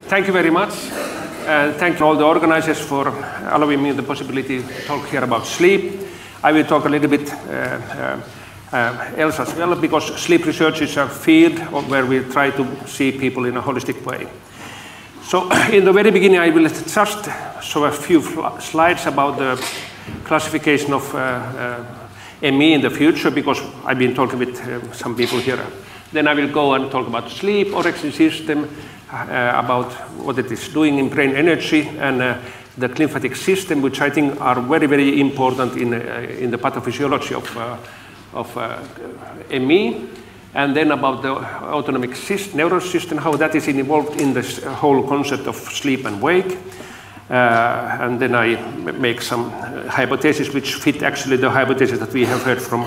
Thank you very much. And thank you all the organizers for allowing me the possibility to talk here about sleep. I will talk a little bit else as well, because sleep research is a field where we try to see people in a holistic way. So in the very beginning, I will just show a few slides about the classification of ME in the future, because I've been talking with some people here. Then I will go and talk about sleep, orexin system, about what it is doing in brain energy, and the glymphatic system, which I think are very, very important in the pathophysiology of ME. And then about the autonomic nervous system, how that is involved in this whole concept of sleep and wake. And then I make some hypotheses which fit actually the hypothesis that we have heard from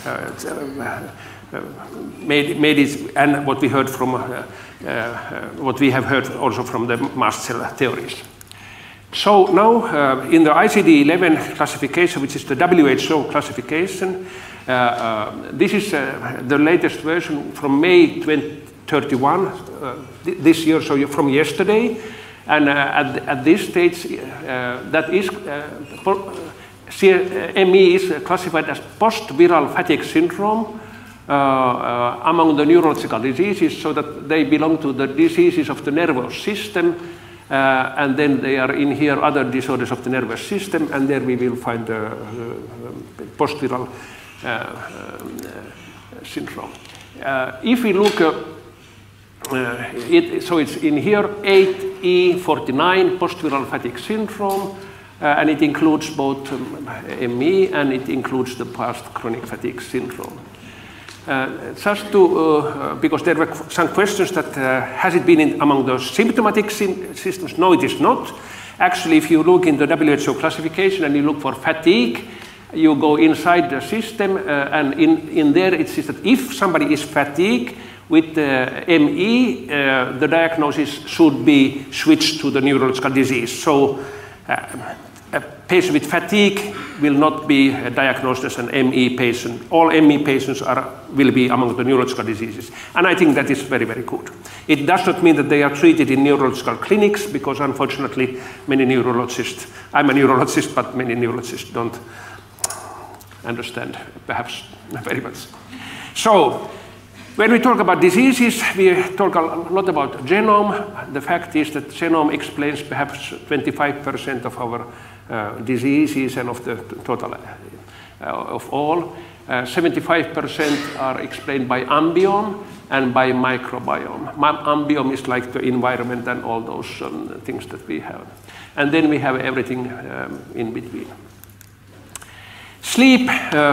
and what we heard from what we have heard also from the mast cell theories. So now in the ICD-11 classification, which is the WHO classification, this is the latest version from May 2031, this year, so from yesterday. And at this stage, that is, ME is classified as post-viral fatigue syndrome among the neurological diseases, so that they belong to the diseases of the nervous system. And then they are in here other disorders of the nervous system, and there we will find the post-viral syndrome. If we look, so it's in here 8E49 post-viral fatigue syndrome, and it includes both ME and it includes the past chronic fatigue syndrome. Just to, because there were some questions that has it been among the symptomatic systems? No, it is not. Actually, if you look in the WHO classification and you look for fatigue, you go inside the system, and in there it says that if somebody is fatigued with ME, the diagnosis should be switched to the neurological disease. So a patient with fatigue will not be diagnosed as an ME patient. All ME patients will be among the neurological diseases. And I think that is very, very good. It does not mean that they are treated in neurological clinics, because unfortunately many neurologists, I'm a neurologist, but many neurologists don't understand perhaps very much. So when we talk about diseases, we talk a lot about genome. The fact is that genome explains perhaps 25% of our diseases and of the total of all. 75% are explained by ambiome and by microbiome. Ambiome is like the environment and all those things that we have. And then we have everything in between. Sleep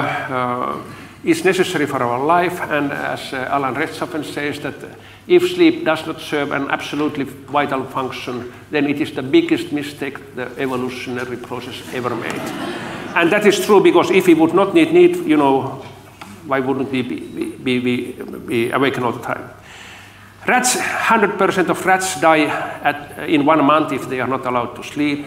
is necessary for our life, and as Alan Rechtschaffen says, that if sleep does not serve an absolutely vital function, then it is the biggest mistake the evolutionary process ever made. And that is true, because if we would not need, you know, why wouldn't we be awakened all the time? Rats, 100% of rats die in 1 month if they are not allowed to sleep.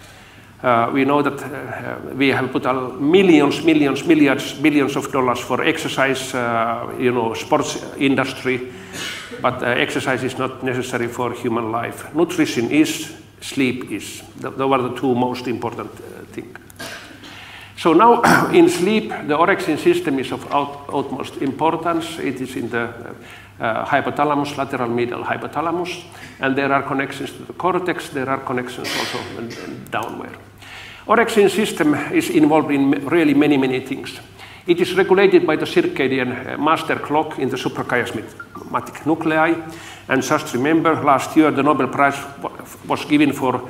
We know that we have put millions, milliards, billions of dollars for exercise, you know, sports industry, but exercise is not necessary for human life. Nutrition is, sleep is. Those are the two most important things. So now in sleep, the orexin system is of utmost importance. It is in the hypothalamus, lateral medial hypothalamus, and there are connections to the cortex. There are connections also downward. Orexin system is involved in really many, many things. It is regulated by the circadian master clock in the suprachiasmatic nuclei. And just remember, last year the Nobel Prize was given for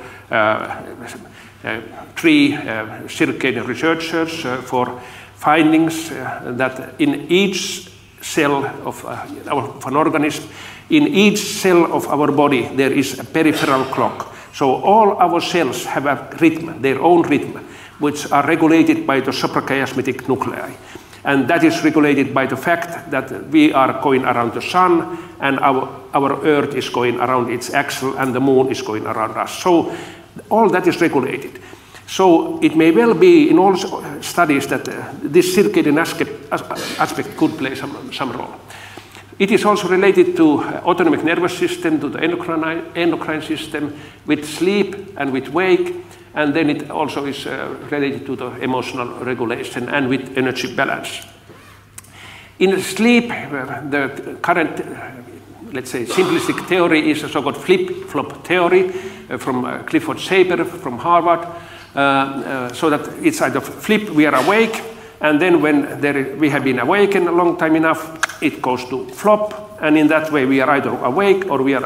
3 circadian researchers for findings that in each cell of an organism, in each cell of our body, there is a peripheral clock. So all our cells have a rhythm, their own rhythm, which are regulated by the suprachiasmatic nuclei. And that is regulated by the fact that we are going around the sun, and our Earth is going around its axis, and the moon is going around us. So all that is regulated. So it may well be in all studies that this circadian aspect could play some role. It is also related to autonomic nervous system, to the endocrine system, with sleep and with wake, and then it also is related to the emotional regulation and with energy balance. In sleep, the current, let's say, simplistic theory is a so-called flip-flop theory from Clifford Saber from Harvard, so that it's either flip, we are awake, and then when we have been awakened a long time enough, it goes to flop, and in that way we are either awake or we are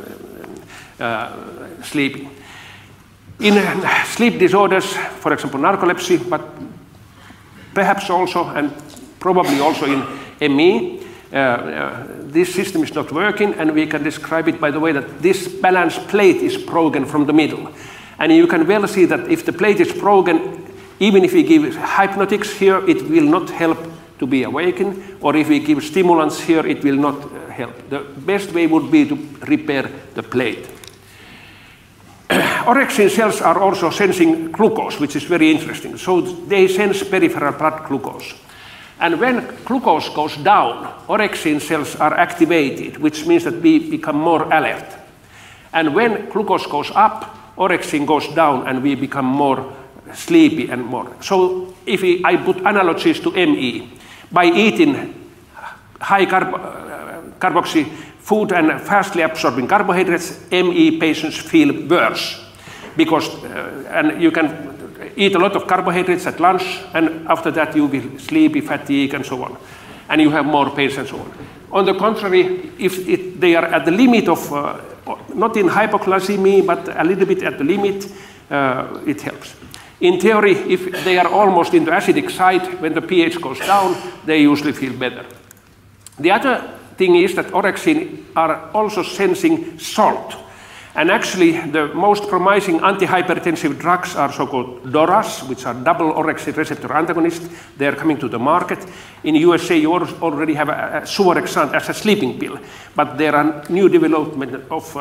sleeping. In sleep disorders, for example, narcolepsy, but perhaps also and probably also in ME, this system is not working, and we can describe it by the way that this balance plate is broken from the middle. And you can well see that if the plate is broken, even if we give hypnotics here, it will not help to be awakened, or if we give stimulants here, it will not help. The best way would be to repair the plate. Orexin cells are also sensing glucose, which is very interesting. So they sense peripheral blood glucose. And when glucose goes down, orexin cells are activated, which means that we become more alert. And when glucose goes up, orexin goes down and we become more sleepy and more. So if I put analogies to ME, by eating high carboxy food and fastly absorbing carbohydrates, ME patients feel worse. Because, and you can eat a lot of carbohydrates at lunch, and after that you will sleepy, fatigue, and so on. And you have more pains and so on. On the contrary, if they are at the limit of, not in hypoglycemia, but a little bit at the limit, it helps. In theory, if they are almost in the acidic side, when the pH goes down, they usually feel better. The other thing is that orexin are also sensing salt. And actually, the most promising antihypertensive drugs are so-called DORAs, which are double orexin receptor antagonists. They are coming to the market. In USA, you already have a suvorexant as a sleeping pill. But there are new development of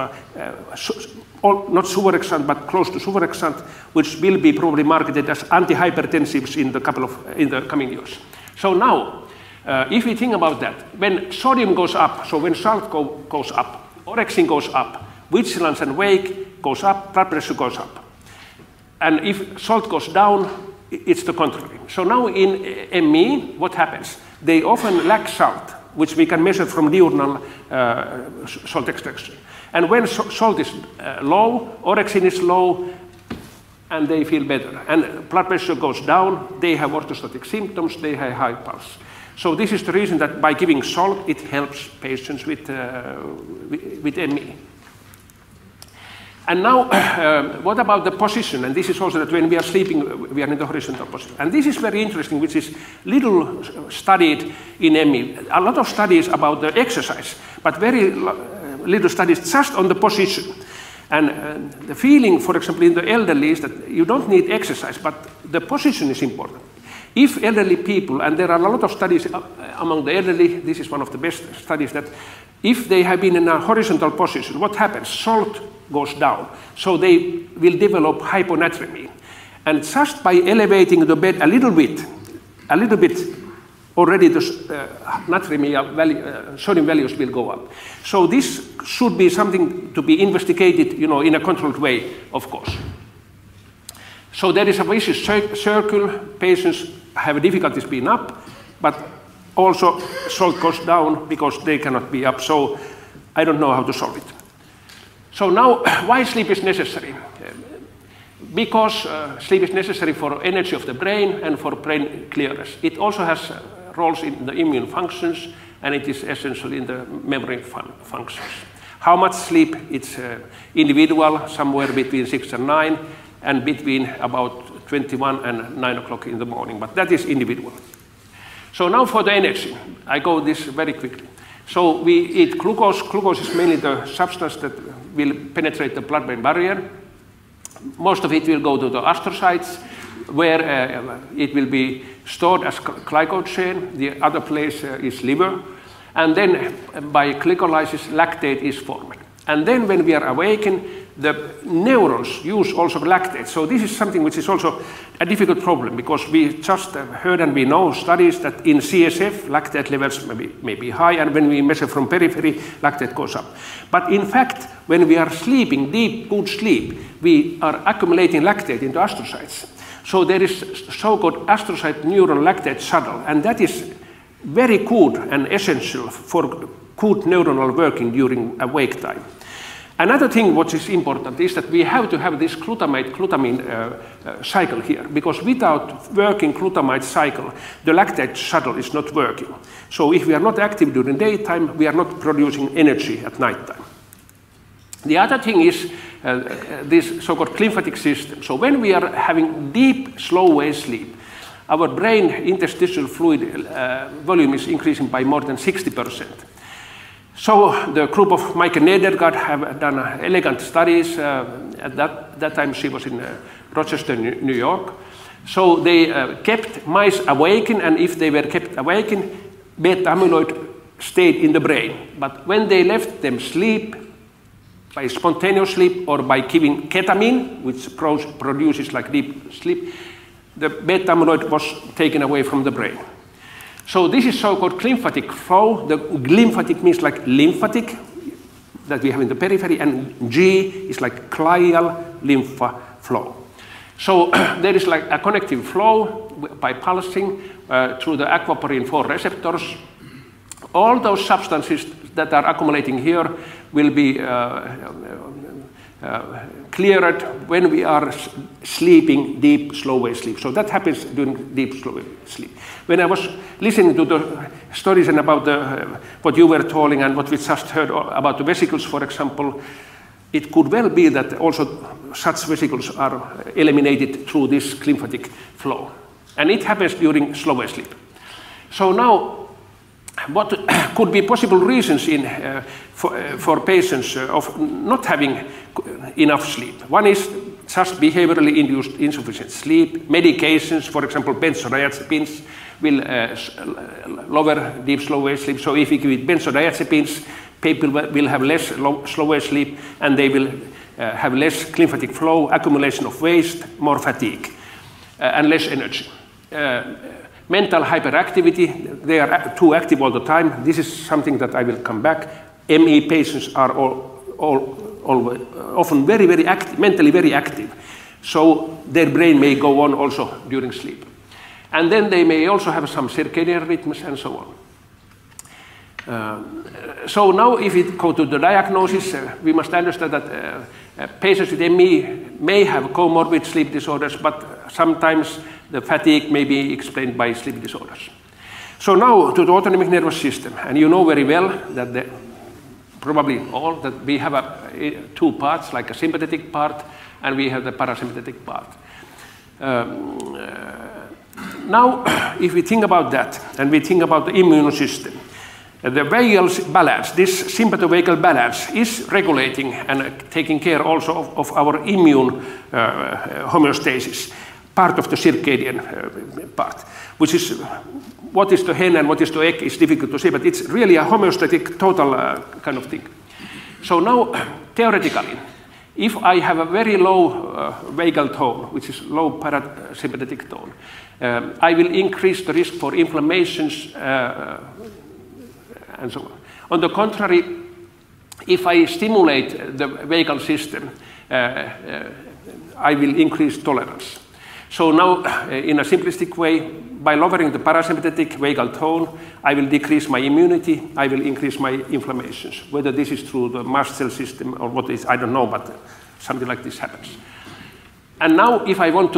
not suvorexant, but close to suvorexant, which will be probably marketed as antihypertensives in the coming years. So now, if we think about that, when sodium goes up, so when salt goes up, orexin goes up, vigilance and wake goes up, blood pressure goes up. And if salt goes down, it's the contrary. So now in ME, what happens? They often lack salt, which we can measure from diurnal salt extraction. And when salt is low, orexin is low, and they feel better. And blood pressure goes down, they have orthostatic symptoms, they have high pulse. So this is the reason that by giving salt, it helps patients with ME. And now, what about the position? And this is also that when we are sleeping, we are in the horizontal position. And this is very interesting, which is little studied in ME. A lot of studies about the exercise, but very little studies just on the position. And the feeling, for example, in the elderly is that you don't need exercise, but the position is important. If elderly people, and there are a lot of studies among the elderly, this is one of the best studies, that if they have been in a horizontal position, what happens? Salt goes down. So they will develop hyponatremia. And just by elevating the bed a little bit, already the natremia sodium values will go up. So this should be something to be investigated, in a controlled way, of course. So there is a vicious circle. Patients have difficulties being up, but also salt goes down because they cannot be up. So I don't know how to solve it. So now, why sleep is necessary? Because sleep is necessary for energy of the brain and for brain clearance. It also has roles in the immune functions, and it is essential in the memory functions. How much sleep? It's individual, somewhere between 6 and 9, and between about 21 and 9 o'clock in the morning, but that is individual. So now for the energy, I go this very quickly. So we eat glucose. Glucose is mainly the substance that will penetrate the blood-brain barrier. Most of it will go to the astrocytes, where it will be stored as glycogen. The other place is liver. And then by glycolysis, lactate is formed. And then when we are awakened, the neurons use also lactate. So this is something which is also a difficult problem, because we just heard and we know studies that in CSF lactate levels may be high, and when we measure from periphery, lactate goes up. But in fact, when we are sleeping, deep, good sleep, we are accumulating lactate into astrocytes. So there is so-called astrocyte neuron lactate shuttle, and that is very good and essential for good neuronal working during awake time. Another thing which is important is that we have to have this glutamine cycle here, because without working glutamate cycle, the lactate shuttle is not working. So if we are not active during daytime, we are not producing energy at nighttime. The other thing is this so-called glymphatic system. So when we are having deep, slow wave sleep, our brain interstitial fluid volume is increasing by more than 60%. So the group of Maike Nedergaard have done elegant studies. At that time she was in Rochester, New York. So they kept mice awakened, and if they were kept awakened, beta amyloid stayed in the brain. But when they left them sleep, by spontaneous sleep or by giving ketamine, which produces like deep sleep, the beta amyloid was taken away from the brain. So this is so-called glymphatic flow. The glymphatic means like lymphatic that we have in the periphery, and G is like glial lymph flow. So there is like a connective flow by pulsing through the aquaporin 4 receptors. All those substances that are accumulating here will be cleared when we are sleeping deep, slow wave sleep. So that happens during deep, slow wave sleep. When I was listening to the stories and about what you were telling and what we just heard about the vesicles, for example, it could well be that also such vesicles are eliminated through this glymphatic flow. And it happens during slow wave sleep. So now, what could be possible reasons for patients of not having enough sleep? One is just behaviorally induced insufficient sleep. Medications, for example, benzodiazepines, will lower deep slow wave sleep. So if we give benzodiazepines, people will have less slow wave sleep, and they will have less glymphatic flow, accumulation of waste, more fatigue, and less energy. Mental hyperactivity, they are too active all the time. This is something that I will come back. ME patients are often very, very active, mentally very active. So their brain may go on also during sleep. And then they may also have some circadian rhythms and so on. So now if we go to the diagnosis, we must understand that patients with ME may have comorbid sleep disorders, but sometimes the fatigue may be explained by sleep disorders. So now to the autonomic nervous system, and you know very well that probably all that we have two parts, like a sympathetic part, and we have the parasympathetic part. Now, if we think about that, and we think about the immune system, the vagal balance, this sympathovagal balance, is regulating and taking care also of our immune homeostasis, part of the circadian part, which is what is the hen and what is the egg is difficult to say, but it's really a homeostatic total kind of thing. So now, theoretically, if I have a very low vagal tone, which is low parasympathetic tone, I will increase the risk for inflammations and so on. On the contrary, if I stimulate the vagal system, I will increase tolerance. So now, in a simplistic way, by lowering the parasympathetic vagal tone, I will decrease my immunity, I will increase my inflammations. Whether this is through the mast cell system or what is, I don't know, but something like this happens. And now, if I want to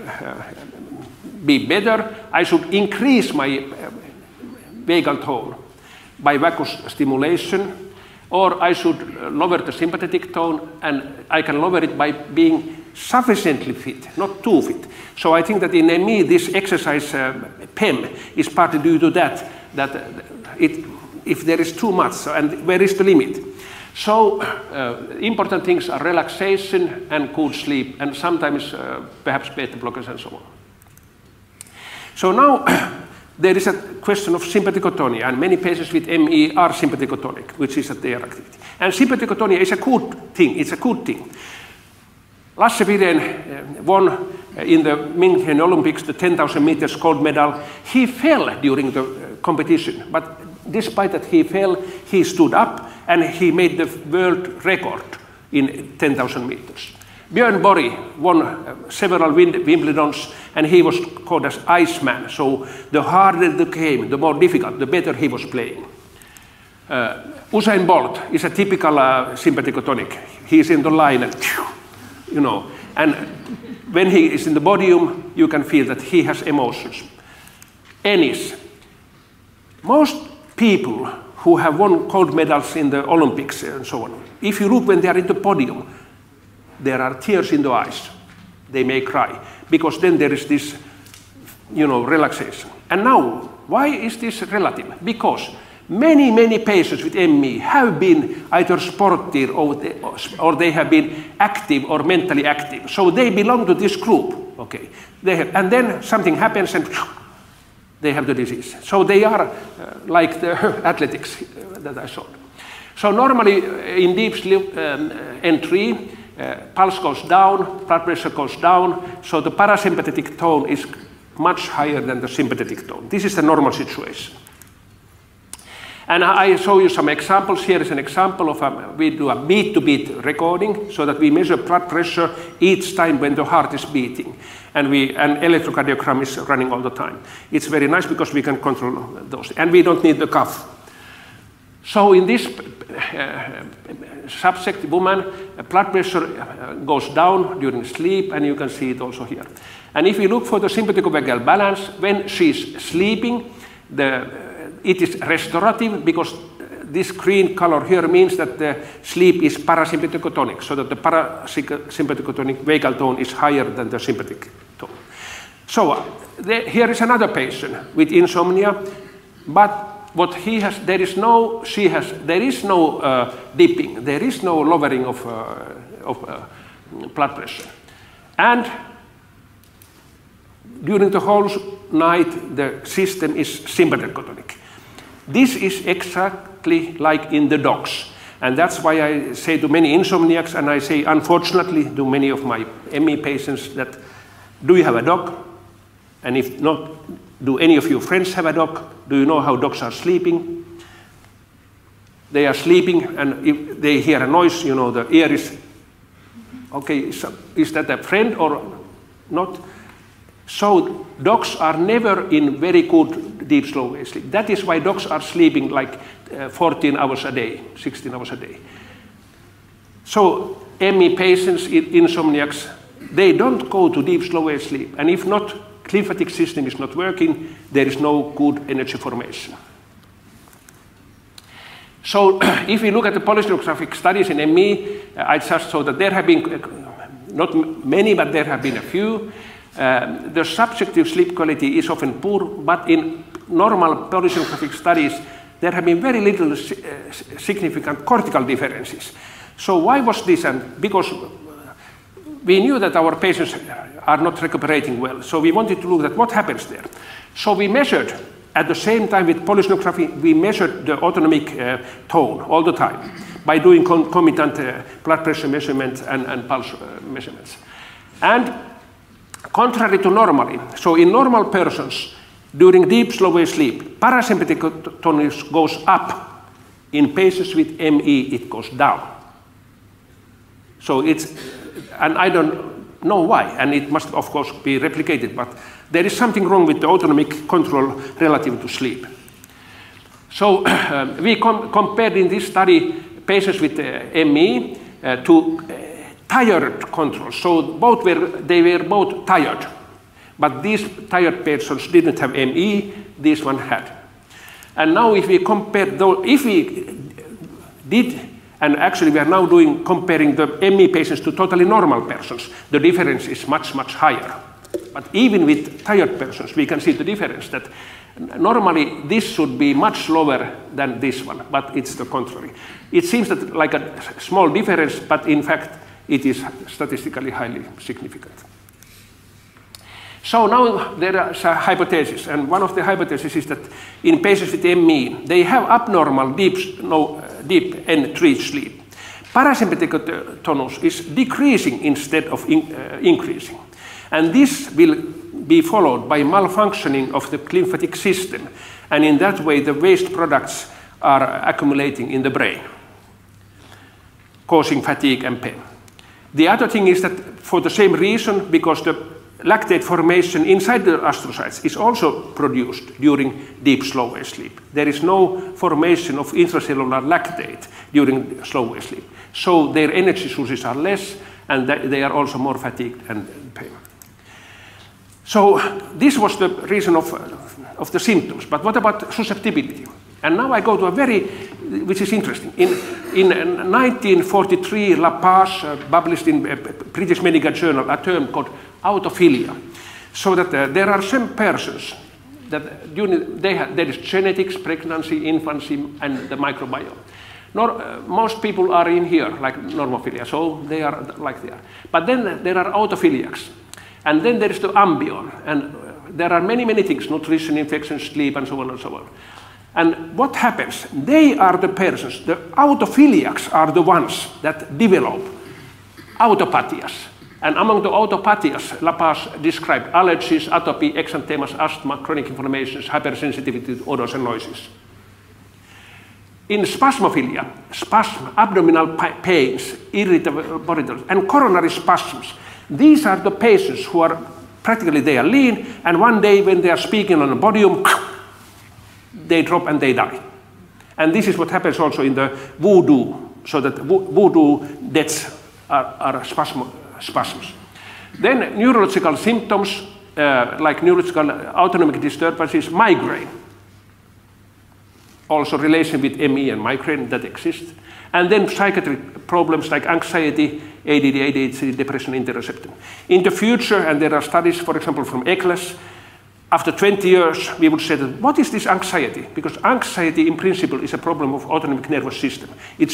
be better, I should increase my vagal tone by vagus stimulation, or I should lower the sympathetic tone, and I can lower it by being sufficiently fit, not too fit. So I think that in ME, this exercise PEM is partly due to that if there is too much, and where is the limit? So important things are relaxation and good sleep, and sometimes perhaps beta blockers and so on. So now there is a question of sympathikotonia, and many patients with ME are sympathikotonic, which is at their activity. And sympathikotonia is a good thing, it's a good thing. Lasse Viren won in the München Olympics the 10,000 meters gold medal. He fell during the competition, but despite that he fell, he stood up and he made the world record in 10,000 meters. Björn Borg won several Wimbledons, and he was called as Iceman. So the harder the game, the more difficult, the better he was playing. Usain Bolt is a typical sympathikotonic. He's in the line and, you know, and when he is in the podium, you can feel that he has emotions. Ennis. Most people who have won gold medals in the Olympics and so on, if you look when they are in the podium, there are tears in the eyes. They may cry, because then there is this, you know, relaxation. And now, why is this relative? Because many, many patients with ME have been either sportive or they have been active or mentally active. So they belong to this group, okay? And then something happens and they have the disease. So they are like the athletics that I showed. So normally in deep sleep N3, pulse goes down, blood pressure goes down, so the parasympathetic tone is much higher than the sympathetic tone. This is the normal situation. And I show you some examples. Here is an example of we do a beat-to-beat recording so that we measure blood pressure each time when the heart is beating. And an electrocardiogram is running all the time. It's very nice because we can control those. And we don't need the cuff. So in this subject, woman, blood pressure goes down during sleep, and you can see it also here. And if you look for the sympathicovagal balance, when she's sleeping, it is restorative, because this green color here means that the sleep is parasympathicotonic, so that the parasympathicotonic vagal tone is higher than the sympathetic tone. So here is another patient with insomnia, but what he has, there is no dipping, there is no lowering of blood pressure. And during the whole night, the system is sympathicotonic. This is exactly like in the dogs. And that's why I say to many insomniacs, and I say unfortunately to many of my ME patients, that do you have a dog? And if not, do any of your friends have a dog? Do you know how dogs are sleeping? They are sleeping, and if they hear a noise, you know, the ear is, okay, so is that a friend or not? So dogs are never in very good deep slow wave sleep. That is why dogs are sleeping like 14 hours a day, 16 hours a day. So ME patients, insomniacs, they don't go to deep slow wave sleep. And if not, lymphatic system is not working, there is no good energy formation. So if we look at the polysomnographic studies in ME, I just saw that there have been, not many, but there have been a few. The subjective sleep quality is often poor, but in normal polysomnographic studies, there have been very little significant cortical differences. So why was this? And because we knew that our patients are not recuperating well, so we wanted to look at what happens there. So we measured, at the same time with polysomnography, we measured the autonomic tone all the time by doing concomitant blood pressure measurements and pulse measurements. And contrary to normally, so in normal persons, during deep slow wave sleep, parasympathetic tone goes up. In patients with ME, it goes down. So it's, and I don't know why, and it must of course be replicated, but there is something wrong with the autonomic control relative to sleep. So we compared in this study patients with ME to tired controls. So they were both tired, but these tired patients didn't have ME, this one had. And now if we compare those, if we did, and actually we are now comparing the ME patients to totally normal persons, the difference is much, much higher. But even with tired persons, we can see the difference that normally this should be much lower than this one, but it's the contrary. It seems that like a small difference, but in fact, it is statistically highly significant. So now there is a hypothesis, and one of the hypotheses is that in patients with ME, they have abnormal deep N3 sleep. Parasympathetic tonus is decreasing instead of increasing. And this will be followed by malfunctioning of the lymphatic system, and in that way the waste products are accumulating in the brain, causing fatigue and pain. The other thing is that for the same reason, because the lactate formation inside the astrocytes is also produced during deep slow wave sleep. There is no formation of intracellular lactate during slow wave sleep. So their energy sources are less, and they are also more fatigued and pain. So this was the reason of the symptoms. But what about susceptibility? And now I go to a which is interesting. In 1943, Lapage published in British Medical Journal a term called autophilia. So that there are some persons that there is genetics, pregnancy, infancy, and the microbiome. Most people are in here, like normophilia, so they are like they are. But then there are autophiliacs. And then there is the ambion. And there are many, many things, nutrition, infection, sleep, and so on and so on. And what happens? They are the persons, the autophiliacs are the ones that develop autopathias. And among the autopathias, Lapage described allergies, atopy, exanthemas, asthma, chronic inflammations, hypersensitivity to odors and noises. In spasmophilia, spasm, abdominal pains, irritable body, and coronary spasms, these are the patients who are practically they are lean, and one day when they are speaking on a podium, they drop and they die. And this is what happens also in the voodoo, so that voodoo deaths are spasms. Then neurological symptoms, like neurological autonomic disturbances, migraine. Also relation with ME and migraine that exists. And then psychiatric problems like anxiety, ADD, ADHD, depression, interoception. In the future, and there are studies, for example, from ECLAS, after 20 years, we would say that what is this anxiety? Because anxiety, in principle, is a problem of autonomic nervous system. It's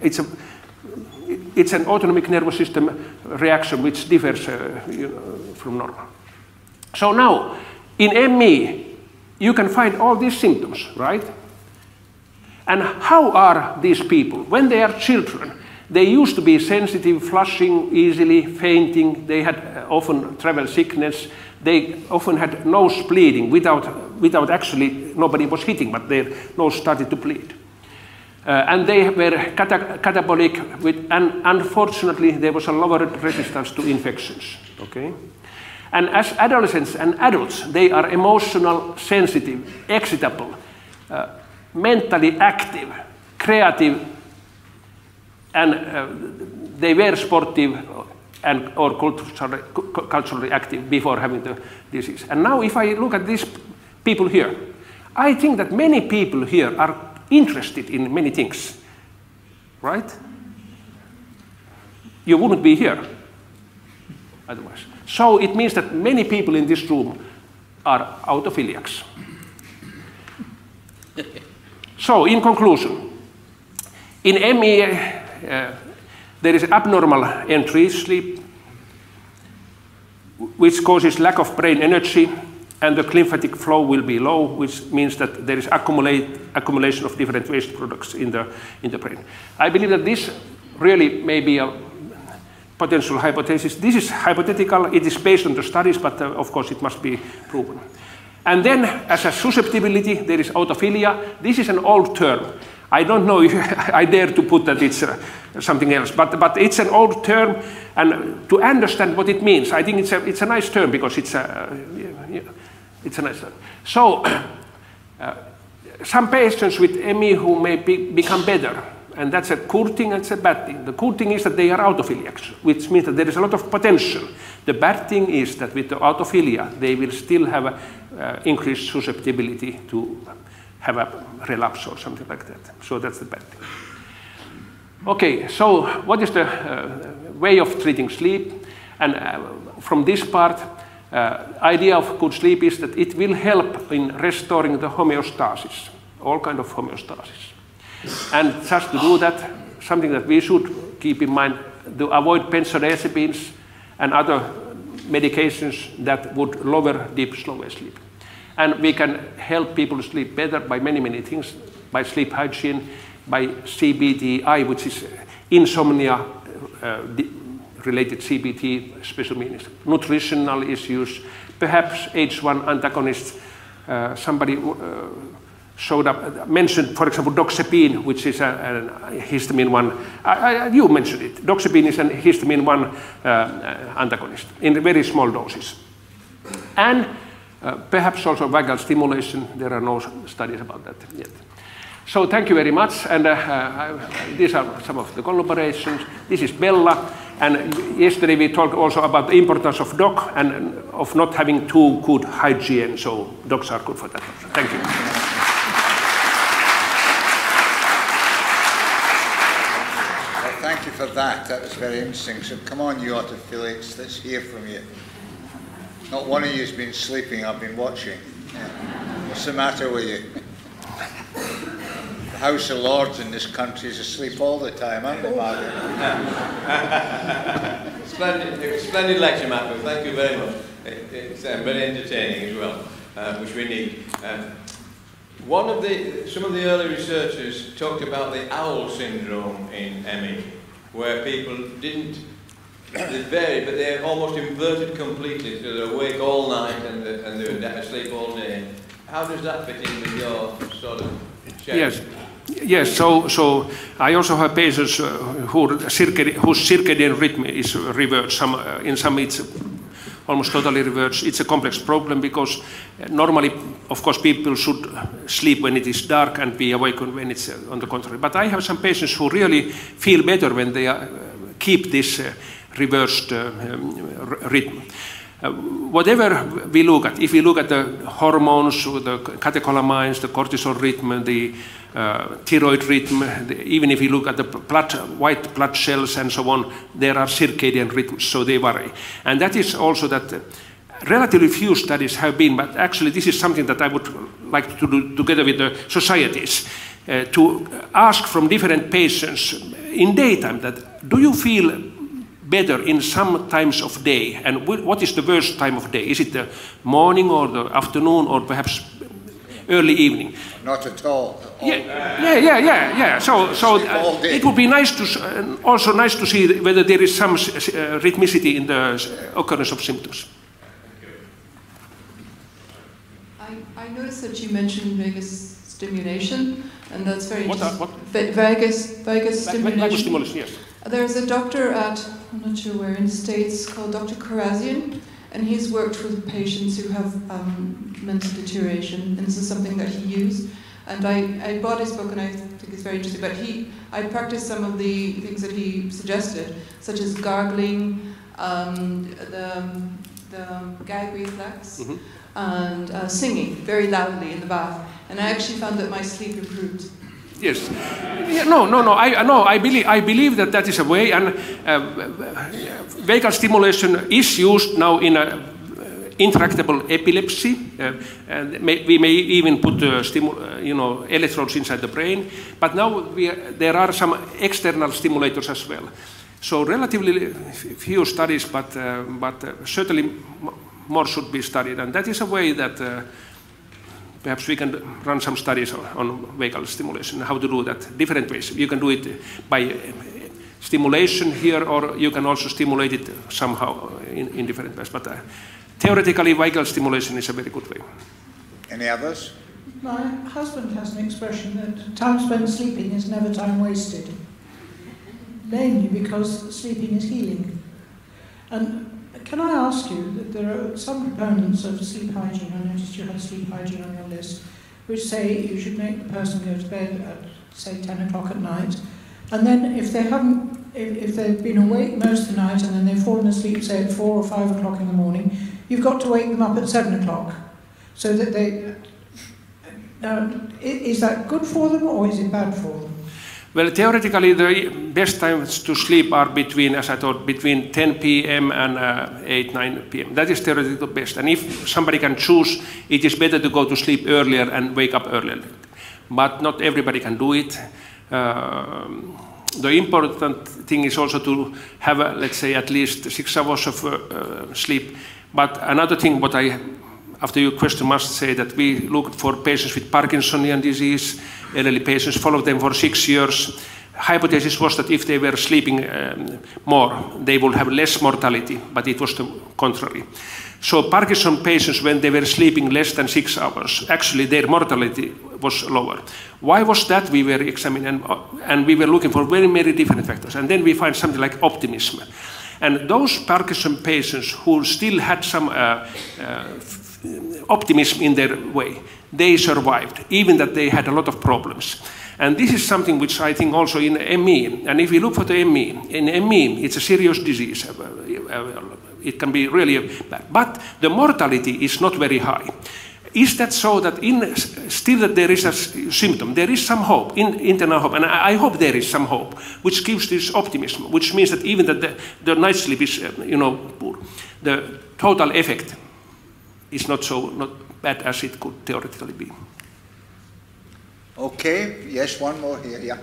an autonomic nervous system reaction which differs from normal. So now, in ME, you can find all these symptoms, right? And how are these people? When they are children, they used to be sensitive, flushing easily, fainting. They had often travel sickness. They often had nose bleeding without actually, nobody was hitting, but their nose started to bleed. And they were catabolic, and unfortunately, there was a lowered resistance to infections. Okay? And as adolescents and adults, they are emotional, sensitive, excitable, mentally active, creative, and they were sportive or culturally active before having the disease. And now if I look at these people here, I think that many people here are interested in many things, right? You wouldn't be here otherwise. So it means that many people in this room are autophiliacs. So in conclusion, in ME, there is abnormal N3 sleep, which causes lack of brain energy, and the lymphatic flow will be low, which means that there is accumulation of different waste products in the brain. I believe that this really may be a potential hypothesis. This is hypothetical. It is based on the studies, but of course it must be proven. And then, as a susceptibility, there is autophilia. This is an old term. I don't know if I dare to put that it's something else, but it's an old term, and to understand what it means, I think it's a nice term because it's a nice term. So, some patients with ME who may become better, and that's a good thing and it's a bad thing. The good thing is that they are autophiliacs, which means that there is a lot of potential. The bad thing is that with the autophilia, they will still have increased susceptibility to have a relapse or something like that. So that's the bad thing. Okay, so what is the way of treating sleep? And from this part, idea of good sleep is that it will help in restoring the homeostasis, all kind of homeostasis. And just to do that, something that we should keep in mind, to avoid benzodiazepines and other medications that would lower deep slow wave sleep. And we can help people sleep better by many, many things, by sleep hygiene, by CBTI, which is insomnia related CBT, special meanings, nutritional issues, perhaps H1 antagonists. Somebody mentioned, for example, doxepine, which is a histamine 1. You mentioned it. Doxepine is a histamine 1 antagonist in very small doses. And perhaps also vagal stimulation. There are no studies about that yet. So thank you very much. And these are some of the collaborations. This is Bella. And yesterday we talked also about the importance of dog and of not having too good hygiene. So dogs are good for that. Thank you. Well, thank you for that. That was very interesting. So come on, you autophilics. Let's hear from you. Not one of you has been sleeping. I've been watching. Yeah. What's the matter with you? The House of Lords in this country is asleep all the time, aren't they, Margaret? Splendid lecture, Matthew. Thank you very much. It's very entertaining as well, which we need. Some of the early researchers talked about the owl syndrome in ME, where people didn't. They vary, but they're almost inverted completely, so they're awake all night and they're asleep all day. How does that fit in with your sort of schedule? Yes. So I also have patients whose circadian rhythm is reversed. In some it's almost totally reversed. It's a complex problem because normally, of course, people should sleep when it is dark and be awake when it's on the contrary. But I have some patients who really feel better when they keep this reversed rhythm. Whatever we look at, if we look at the hormones, the catecholamines, the cortisol rhythm, the thyroid rhythm, even if we look at the white blood cells and so on, there are circadian rhythms, so they vary. And that is also that relatively few studies have been, but actually this is something that I would like to do together with the societies, to ask from different patients in daytime that, do you feel better in some times of day, and what is the worst time of day? Is it the morning or the afternoon or perhaps early evening? Not at all. Yeah. So it would be nice to also nice to see whether there is some rhythmicity in the occurrence of symptoms. I noticed that you mentioned vagus stimulation, and that's very interesting. What? Vagus stimulation. Vagus stimulation, yes. There's a doctor at, I'm not sure where, in the States called Dr. Karazian, and he's worked with patients who have mental deterioration, and this is something that he used. And I bought his book and I think it's very interesting, but I practiced some of the things that he suggested, such as gargling, the gag reflex, and singing very loudly in the bath. And I actually found that my sleep improved. Yes. Yeah, no. I believe that is a way, and vagal stimulation is used now in intractable epilepsy. And we may even put electrodes inside the brain. But now there are some external stimulators as well. So relatively few studies, but certainly more should be studied, and that is a way that. Perhaps we can run some studies on vagal stimulation, how to do that, different ways. You can do it by stimulation here, or you can also stimulate it somehow in different ways. But theoretically, vagal stimulation is a very good way. Any others? My husband has an expression that time spent sleeping is never time wasted, mainly because sleeping is healing. And can I ask you that there are some proponents of sleep hygiene, I noticed you had sleep hygiene on your list, which say you should make the person go to bed at, say, 10 o'clock at night, and then if they've been awake most of the night and then they've fallen asleep, say, at 4 or 5 o'clock in the morning, you've got to wake them up at 7 o'clock, so that they... is that good for them or is it bad for them? Well, theoretically, the best times to sleep are between, as I thought, between 10 p.m. and 8, 9 p.m. That is theoretically best. And if somebody can choose, it is better to go to sleep earlier and wake up earlier. But not everybody can do it. the important thing is also to have, let's say, at least 6 hours of sleep. But another thing, what I, after your question, must say that we looked for patients with Parkinsonian disease, elderly patients, followed them for 6 years. Hypothesis was that if they were sleeping more, they would have less mortality, but it was the contrary. So Parkinson patients, when they were sleeping less than 6 hours, actually their mortality was lower. Why was that? We were examining, and we were looking for very many different factors. And then we find something like optimism. And those Parkinson patients who still had some optimism in their way, they survived, even that they had a lot of problems. And this is something which I think also in ME, and if we look for the ME, in ME it's a serious disease. It can be really bad, but the mortality is not very high. Is that so that still that there is a symptom, there is some hope, internal hope, and I hope there is some hope, which gives this optimism, which means that even that the night sleep is, poor, the total effect is not bad as it could theoretically be. Okay, yes, one more here, yeah.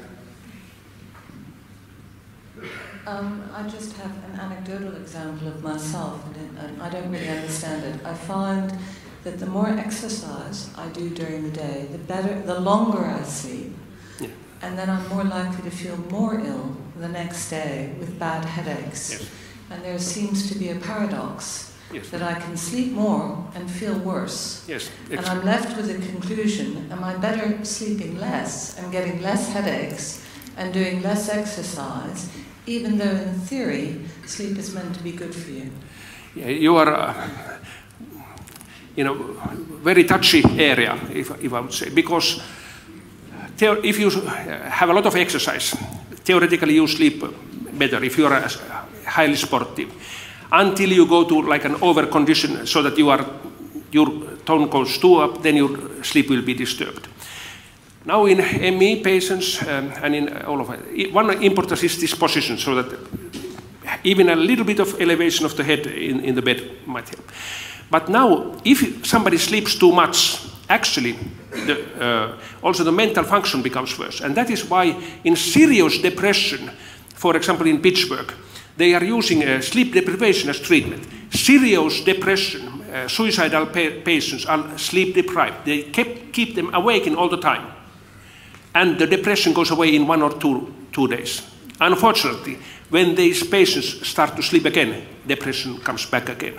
I just have an anecdotal example of myself, and I don't really understand it. I find that the more exercise I do during the day, the longer I sleep, yeah. And then I'm more likely to feel more ill the next day with bad headaches. Yes. And there seems to be a paradox, yes, that I can sleep more and feel worse. Yes. And I'm left with the conclusion, am I better sleeping less and getting less headaches and doing less exercise, even though in theory sleep is meant to be good for you? Yeah, you are very touchy area, if I would say, because if you have a lot of exercise, theoretically you sleep better if you are highly sportive, until you go to like an over-condition so that your tone goes too up, then your sleep will be disturbed. Now in ME patients and in all of it, one importance is this position, so that even a little bit of elevation of the head in the bed might help. But now, if somebody sleeps too much, actually, also the mental function becomes worse. And that is why in serious depression, for example in Pittsburgh, they are using sleep deprivation as treatment. Serious depression, suicidal patients are sleep deprived. They keep them awake all the time. And the depression goes away in 1 or 2 days. Unfortunately, when these patients start to sleep again, depression comes back again.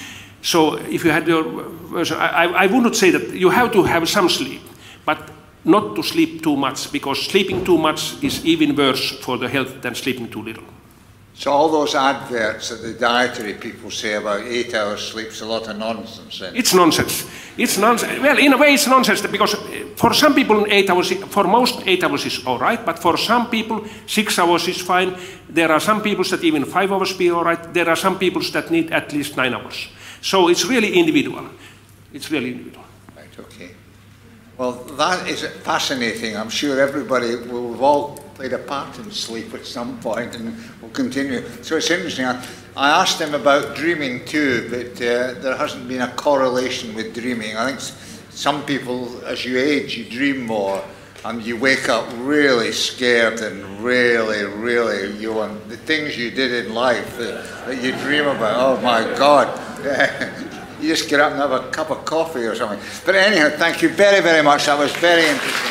So if you had your version, I would not say that you have to have some sleep, but not to sleep too much, because sleeping too much is even worse for the health than sleeping too little. So all those adverts that the dietary people say about 8 hours sleep is a lot of nonsense then? It's nonsense. It's nonsense. Well, in a way it's nonsense, because for some people 8 hours, for most 8 hours is all right, but for some people 6 hours is fine. There are some people that even 5 hours be all right. There are some people that need at least 9 hours. So it's really individual. It's really individual. Right, okay. Well, that is fascinating. I'm sure everybody will all played a part in sleep at some point and will continue. So it's interesting. I asked him about dreaming too, but there hasn't been a correlation with dreaming. I think some people, as you age, you dream more and you wake up really scared and really, the things you did in life that you dream about, oh my God. You just get up and have a cup of coffee or something. But anyhow, thank you very, very much. That was very interesting.